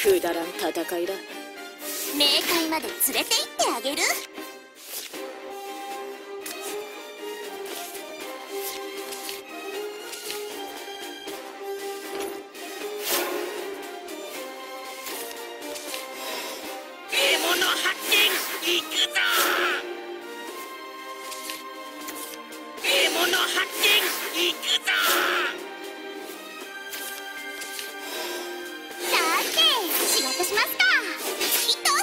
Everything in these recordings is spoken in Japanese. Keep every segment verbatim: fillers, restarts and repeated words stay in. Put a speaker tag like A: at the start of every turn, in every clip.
A: くだらん戦いだ。
B: 冥界まで連れて行ってあげる。
C: 獲物発見、行くぞ。獲物発見、行くぞ。
B: さて仕事しますか。きっと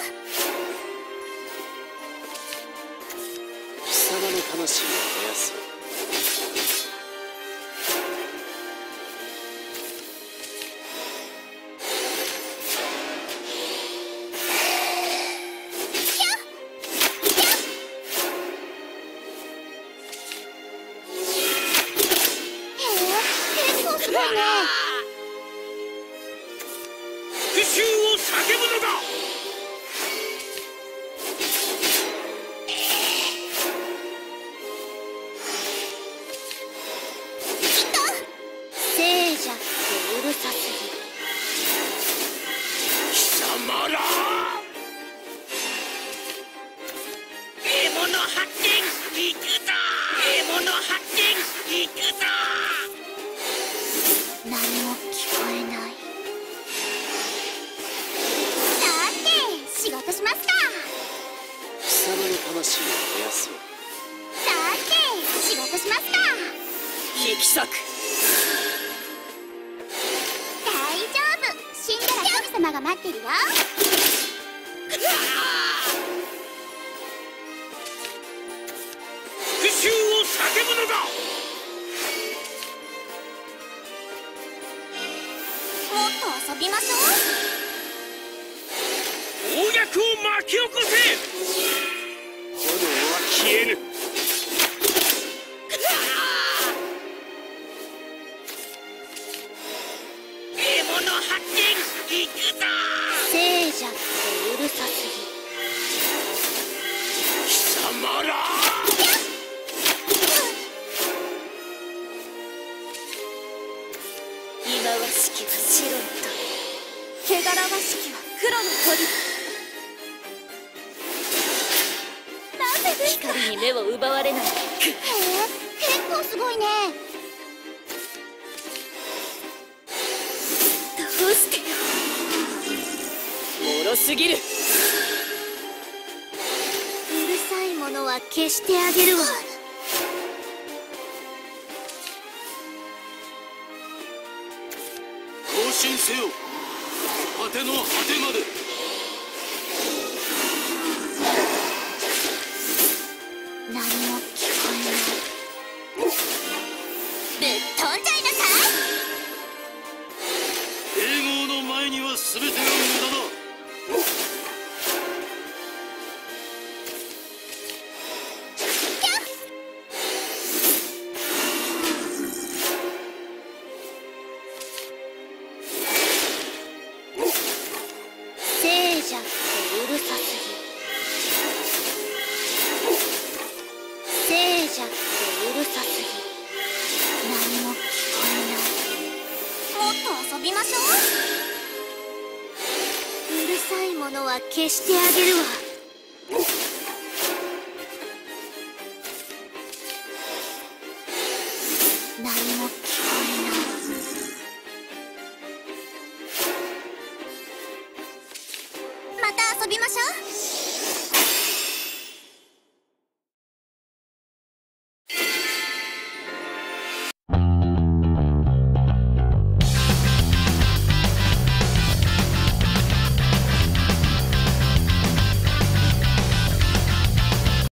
D: 貴様の魂を燃やす。
C: 復讐を叫ぶのだ。
B: 聖者ってうるさすぎ。
C: 貴様ら。獲物発見、行くぞ。獲物発見、行くぞ。
B: 何も聞こえない。さて仕事しますか。
D: 貴様の魂を燃やす。
B: さて仕事しますか。
A: 引き裂く。
B: 大丈夫、死んだら神様が待ってるよ。
C: 復讐を叫ぶのだ。
B: もっと遊びましょ
C: 暴虐を巻き起こせ。炎は消えぬ。獲物発見、行くぞ。
B: う。聖者ってうるさすぎ。
C: 貴様ら。
A: 忌まわしきは白の鳥、汚らわしきは黒の鳥。なぜですか。光に目を奪われない。
B: へえ、結構すごいね。
A: どうしてよ。脆すぎる。
B: うるさいものは消してあげるわ。
D: 行進せよ。果ての果てまで。
B: 何も聞こえない。ぶっ飛んじゃいなさい。
D: 永劫の前には全てが無駄だ。
B: 聖者ってうるさすぎ。聖者ってうるさすぎ。何も聞こえない。もっと遊びましょう。うるさいものは消してあげるわ。何も聞こえない。また遊びましょう。